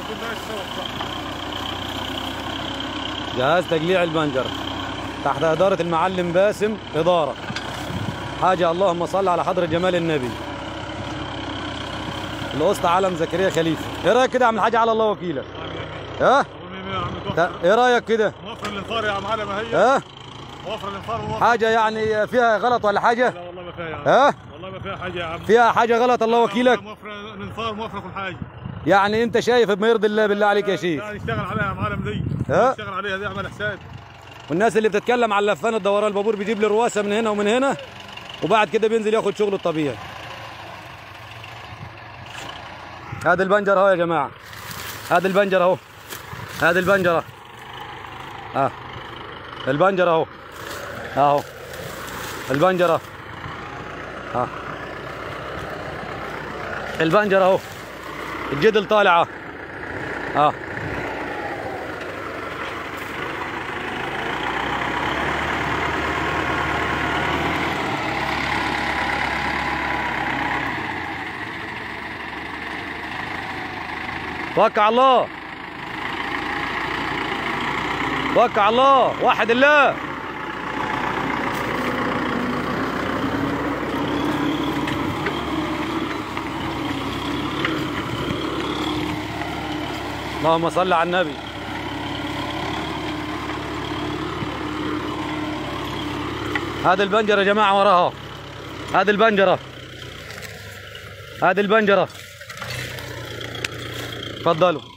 جهاز تقليع البنجر تحت إدارة المعلم باسم إدارة. حاجة اللهم صل على حضرة جمال النبي. الأسطى علم زكريا خليفة. إيه رأيك كده يا عم الحاج على الله وكيلك؟ ها؟ إيه رأيك كده؟ موفر الانفار يا عم علم اهي. ها؟ موفر الانفار. حاجة يعني فيها غلط ولا حاجة؟ لا والله ما فيها يا عم. ها؟ والله ما فيها حاجة يا عم. فيها حاجة غلط الله وكيلك؟ موفر الانفار موفر كل حاجة. يعني أنت شايف بما يرضي الله بالله عليك يا شيخ؟ لا نشتغل عليها يا معلم دي. ها؟ نشتغل عليها دي اعمل حساب. والناس اللي بتتكلم على اللفان الدوران البابور بيجيب لي رواسة من هنا ومن هنا وبعد كده بينزل ياخد شغله الطبيعي. هذا البنجر اهو يا جماعة. هذا البنجر اهو. هذا البنجر اهو. البنجر اهو. اهو. البنجر اهو. ها. البنجر اهو. الجدل طالع اهو. اه. توكل على الله. توكل على الله. وحد الله. اللهم صل على النبي. هذا البنجرة يا جماعة وراها. هذه البنجرة. هذه البنجرة. تفضلوا.